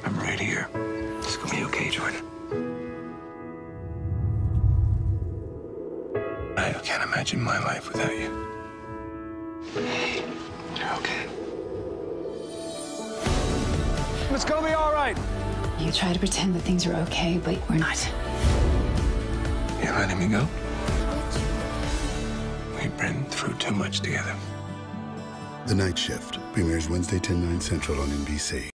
I'm right here. It's gonna be okay, Jordan. I can't imagine my life without you. Hey, you're okay. It's gonna be all right. You try to pretend that things are okay, but we're not. You're letting me go? We've been through too much together. The Night Shift premieres Wednesday, 10/9 Central on NBC.